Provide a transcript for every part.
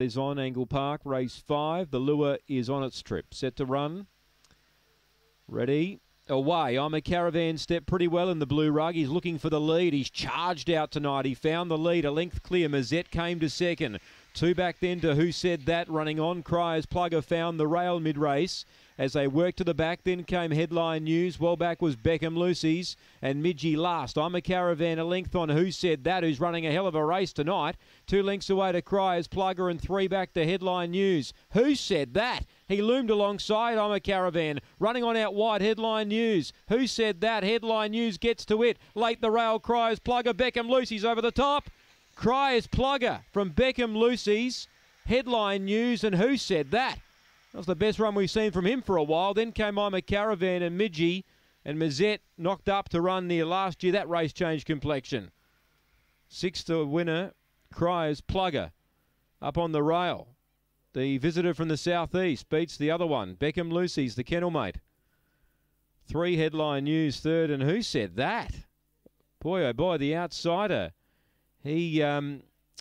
Is on Angle Park, race 5. The lure is on its trip. Set to run. Ready. Away. I'm a Caravan step pretty well in the blue rug. He's looking for the lead. He's charged out tonight. He found the lead. A length clear. Mazette came to second. 2 back then to Who Said That. Running on. Cryer's Plugger found the rail mid-race. As they worked to the back, then came Headline News. Well back was Beckham Lucy's and Midgie last. I'm a Caravan, a length on Who Said That, who's running a hell of a race tonight. 2 lengths away to Cryer's Plugger and 3 back to Headline News. Who Said That? He loomed alongside I'm a Caravan. Running on out wide, Headline News. Who Said That? Headline News gets to it. Late the rail, Cryer's Plugger. Beckham Lucy's over the top. Cryer's Plugger from Beckham Lucy's, Headline News and Who Said That? That was the best run we've seen from him for a while. Then came I'm a Caravan and Midgie, and Mazette knocked up to run near last year. That race changed complexion. 6th to winner, Cryer's Plugger, up on the rail. The visitor from the southeast beats the other one. Beckham Lucy's the kennel mate. 3 Headline News, 3rd, and Who Said That? Boy, oh boy, the outsider. He ran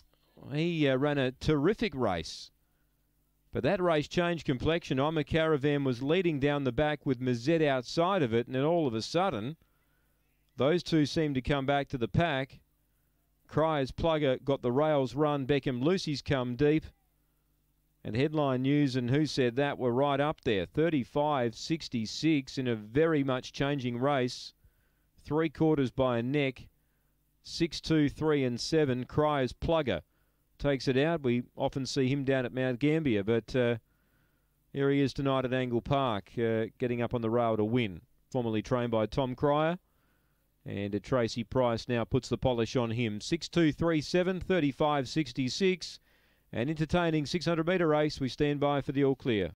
a terrific race. But that race changed complexion. I'm a Caravan was leading down the back with Mazette outside of it, and then all of a sudden, those two seemed to come back to the pack. Cryer's Plugger got the rails run. Beckham Lucy's come deep. And Headline News and Who Said That were right up there. 35.66 in a very much changing race. 3/4 by a neck. 6, 2, 3 and 7. Cryer's Plugger takes it out. We often see him down at Mount Gambier, but here he is tonight at Angle Park, getting up on the rail to win. Formerly trained by Tom Cryer, and Tracy Price now puts the polish on him. 6, 2, 3, 7, 35.66, an entertaining 600-metre race. We stand by for the all clear.